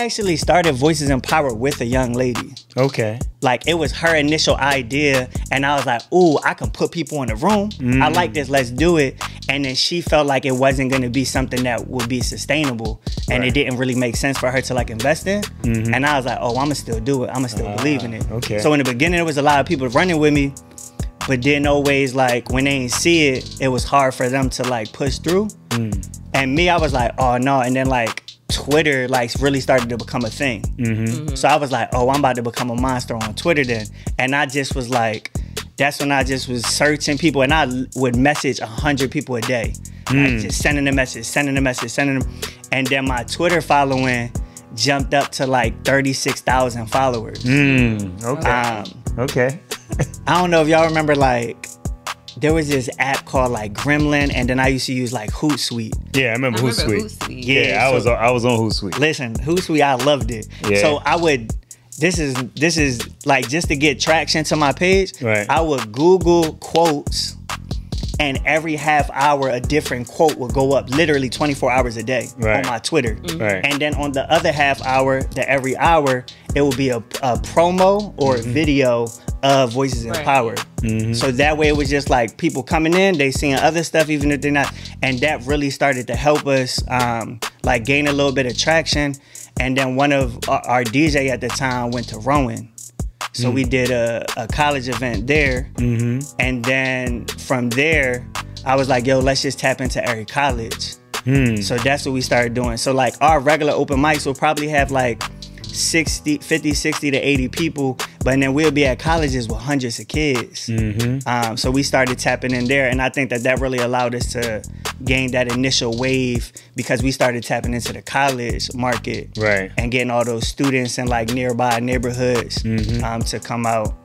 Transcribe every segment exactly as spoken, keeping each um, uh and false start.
I actually started Voices in Power with a young lady. Okay. Like, it was her initial idea, and I was like, ooh, I can put people in the room. Mm. I like this, let's do it. And then she felt like it wasn't gonna be something that would be sustainable, and right. it didn't really make sense for her to like invest in. Mm-hmm. And I was like, oh, I'ma still do it. I'ma still uh, believe in it. Okay. So in the beginning, there was a lot of people running with me, but then always like, when they didn't see it, it was hard for them to like push through. Mm. And me, I was like, oh no. And then like, Twitter like really started to become a thing. Mm-hmm. Mm-hmm. So I was like, oh, I'm about to become a monster on Twitter then. And I just was like, that's when I just was searching people, and I would message a hundred people a day. Mm. Like just sending a message, sending a message, sending them. And then my Twitter following jumped up to like thirty-six thousand followers. Mm. Okay. Um, okay. I don't know if y'all remember, like, there was this app called like Gremlin, and then I used to use like Hootsuite. Yeah, I remember, I remember Hootsuite. Hootsuite. Yeah, yeah, I so, was I was on Hootsuite. Listen, Hootsuite, I loved it. Yeah. So I would, this is this is like just to get traction to my page. Right. I would Google quotes, and every half hour a different quote would go up, literally twenty-four hours a day right. on my Twitter. Mm-hmm. Right. And then on the other half hour, the every hour, it would be a, a promo or mm-hmm. a video of Voices in right. Power. Mm-hmm. So that way it was just like people coming in, they seeing other stuff even if they're not, and that really started to help us um, like gain a little bit of traction. And then one of our, our D J at the time went to Rowan. So mm-hmm. we did a, a college event there. Mm-hmm. And then from there, I was like, yo, let's just tap into every college. Mm. So that's what we started doing. So like our regular open mics will probably have like sixty, fifty, sixty to eighty people, but then we'll be at colleges with hundreds of kids. Mm-hmm. um, so we started tapping in there, and I think that that really allowed us to gain that initial wave because we started tapping into the college market right. and getting all those students in like nearby neighborhoods mm-hmm. um, to come out.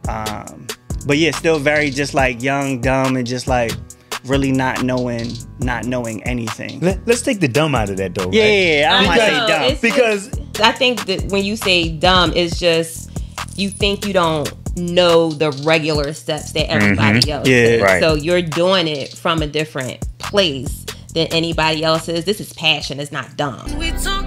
Um, but yeah, still very just like young, dumb, and just like really not knowing, not knowing anything. Let, let's take the dumb out of that though. Yeah, right? yeah, yeah. I don't want to say dumb it's because just, I think that when you say dumb, it's just you think you don't know the regular steps that everybody mm-hmm. else yeah, is. Right. So you're doing it from a different place than anybody else is. This is passion. It's not dumb.